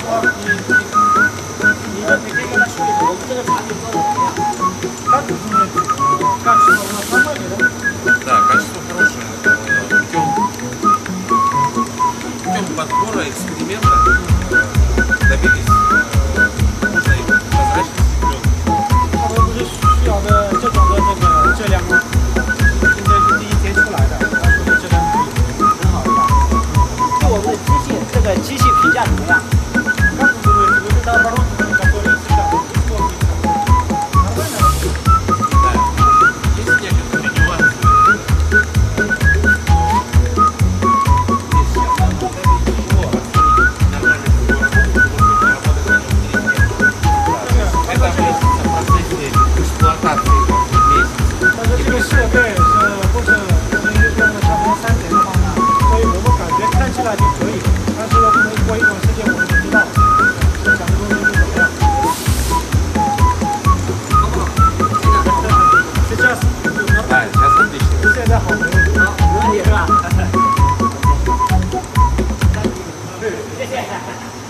你就直接跟他说一声，我们这个产品做的怎么样？качество у нас нормальное, да? Да, качество хорошее. Путем подбора эксперимента добились нужной прозрачности лёда. 他们不是需要的这种的这个质量吗？今天是第一天出来的，他说的质量可以很好的吧？对我们的机器，这个机器评价怎么样？ Как вы думаете, вот это оборудование, которое всегда используется, нормально? Да, есть некоторые нюансы. Здесь сейчас надо его оценить нормальность его работы, потому что не работает на нем 3 месяца. Это в процессе эксплуатации месяца. 但是这个设备是不是用了差不多3年的话呢？所以我们感觉看起来就可以，但是要不能过一段时间我们就知道。 讲的东西是怎么样？Сейчас Да, сейчас отлично. 现在好没问题，没问题是吧？谢谢。